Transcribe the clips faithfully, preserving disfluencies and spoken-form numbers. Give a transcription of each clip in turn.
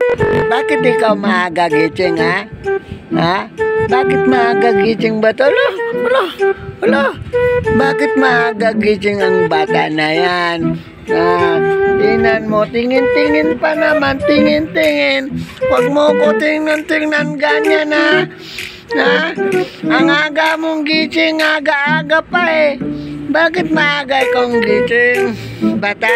Bakit ikaw maaga gising, ha? Ha? Bakit maaga gising ba ito? Alo, alo, alo. Bakit maaga gising ang bata na yan? Ah, tingnan mo, tingin-tingin pa naman, tingin-tingin. Huwag mo ko tingnan-tingnan ganyan, ha? Ha? Ang aga mong gising, aga-aga pa eh. Bakit maaga ikong gising, bata?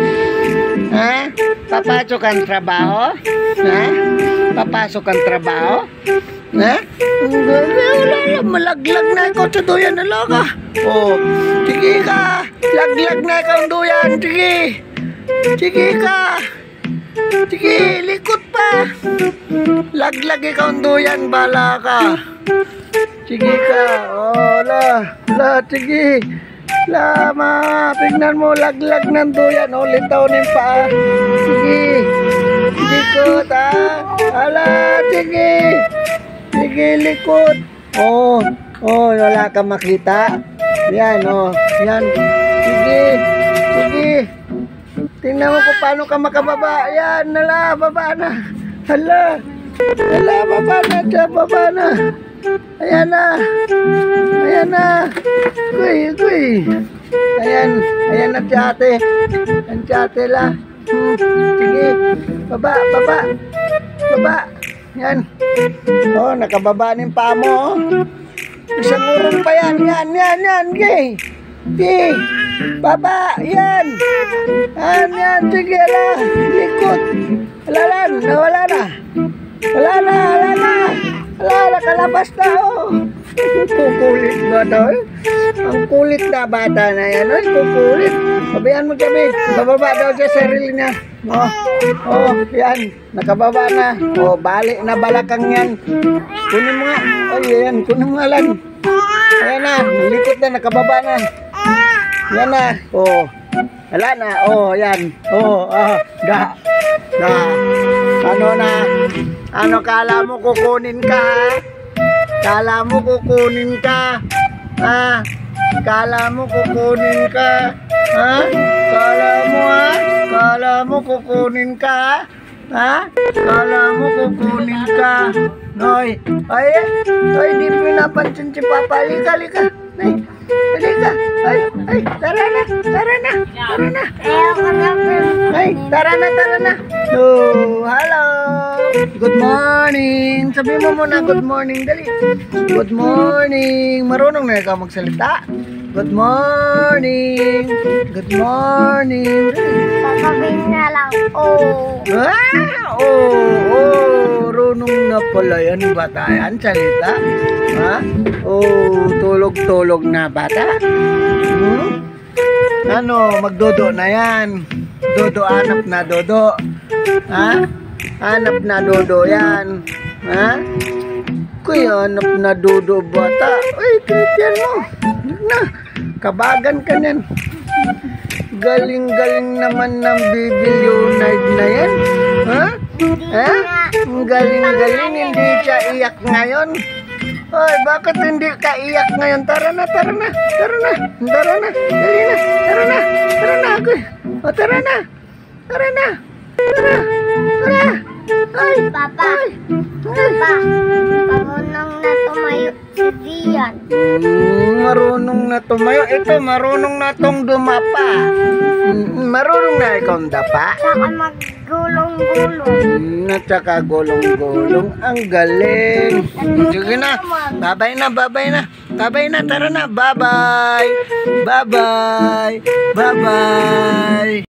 Ha? Papasok ang trabaho? Ha? Papasok ang trabaho? Ha? Wala lang, malaglag na ikaw sa duyan na loka. Oh, sige ka. Laglag na ikaw ang duyan, sige. Sige ka. Sige, likot pa. Laglag ikaw ang duyan, bala ka. Sige ka. Oh, la, la, sige. Lama, tingnan mo, laglag ng duyan. O, litawin pa. Sige. Likot, ha? Ala, sige. Sige, likot. Oh, oh, wala ka makita. Yan, oh. Yan. Sige. Sige. Tingnan mo kung paano ka makababa. Yan, nala, baba na. Hala. Hala, baba na siya, baba na. Ayan na. Ayan na. Kuy, kuy. Ayan. Ayan na si ate. Ayan si ate la. Hmm. Sige. Baba, baba. Baba. Yan. Oh, nakababa ng paa mo. Isang urong pa yan. Yan, yan, yan. Sige. Sige. Baba. Yan. Yan, yan. Sige, ala. Likot. Wala lang. Nawala na. Wala na, wala na. Wala, nakalabas na, oh. Kukulit ba daw, eh? Ang kulit na bata na yan, oh. Kukulit. Sabihan mo kami, bababa daw sa sarili niya. Oh, oh, yan. Nakababa na. Oh, balik na balakang yan. Kunin mo nga. Oh, yan. Kunin mo nga lang. Ayan na. Likot na, nakababa na. Yan na. Oh. Wala na. Oh, yan. Oh, ah. Da. Da. Ano na? Ano kala mo kukunin ka, ha? Kala mo kukunin ka, ha? Kala mo kukunin ka, ha? Kala mo, ha? Kala mo kukunin ka, ha? Kala mo kukunin ka. Noy, ay, ay, di pinapansin si Papa. Halika, halika. Ay, halika. Ay, ay, tara na, tara na, tara na. Ay, tara na, tara na. Oh, hello. Good morning. Sabi mo muna, good morning, dali. Good morning. Marunong na ikaw magsalita. Good morning. Good morning. Sasabihin na lang, oh. Ah, oh, oh. Runong na pala yan, bata. Yan, salita. Ha? Oh, tulog-tulog na, bata. Hmm? Ano, magdodo na yan. Dodo, anap na dodo. Ha? Hanap na dodo yan. Ha? Kuya, hanap na dodo, bata. Uy, Christian mo. Na, kabagan ka yan. Galing-galing naman ng bibilionide na yan. Ha? Ha? Galing-galing, hindi siya iyak ngayon. Ay, bakit hindi ka iyak ngayon? Tara na, tara na, tara na, tara na, dali na, tara na, tara na, ako. O, tara na, tara na, tara, tara. Ay, Papa, ay, Papa, marunong na tumayo si Dian. Hmm, marunong na tumayo. Ito, marunong na tong dumapa. Hmm, marunong na ikaw dapa. Saka maggulong-gulong. Hmm, at saka gulong-gulong. Ang galing. Sige na, babay na, babay na. Babay na, tara na, babay. Babay, babay.